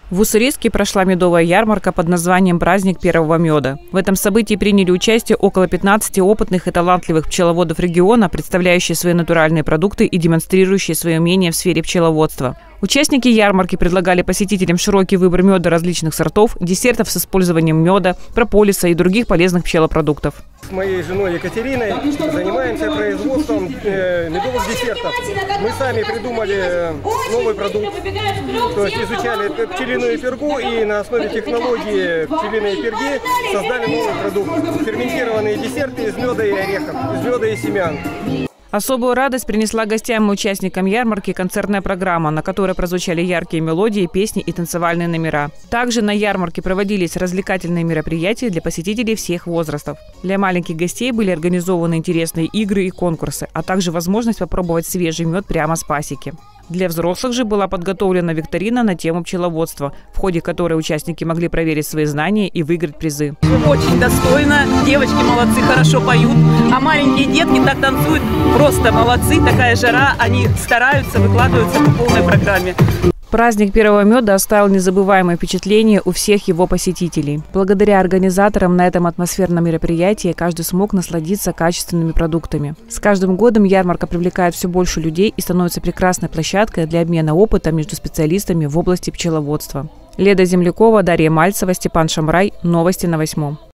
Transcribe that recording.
В Уссурийске прошла медовая ярмарка под названием «Праздник первого меда». В этом событии приняли участие около 15 опытных и талантливых пчеловодов региона, представляющие свои натуральные продукты и демонстрирующие свои умения в сфере пчеловодства. Участники ярмарки предлагали посетителям широкий выбор меда различных сортов, десертов с использованием меда, прополиса и других полезных пчелопродуктов. С моей женой Екатериной занимаемся производством медовых десертов. Мы сами придумали новый продукт, то есть изучали пчелиную пергу и на основе технологии пчелиной перги создали новый продукт. Ферментированные десерты из меда и орехов, из меда и семян. Особую радость принесла гостям и участникам ярмарки концертная программа, на которой прозвучали яркие мелодии, песни и танцевальные номера. Также на ярмарке проводились развлекательные мероприятия для посетителей всех возрастов. Для маленьких гостей были организованы интересные игры и конкурсы, а также возможность попробовать свежий мед прямо с пасеки. Для взрослых же была подготовлена викторина на тему пчеловодства, в ходе которой участники могли проверить свои знания и выиграть призы. Очень достойно, девочки молодцы, хорошо поют, а маленькие детки так танцуют, просто молодцы, такая жара, они стараются, выкладываются по полной программе. Праздник первого меда оставил незабываемое впечатление у всех его посетителей. Благодаря организаторам на этом атмосферном мероприятии каждый смог насладиться качественными продуктами. С каждым годом ярмарка привлекает все больше людей и становится прекрасной площадкой для обмена опытом между специалистами в области пчеловодства. Леда Землякова, Дарья Мальцева, Степан Шамрай. Новости на 8.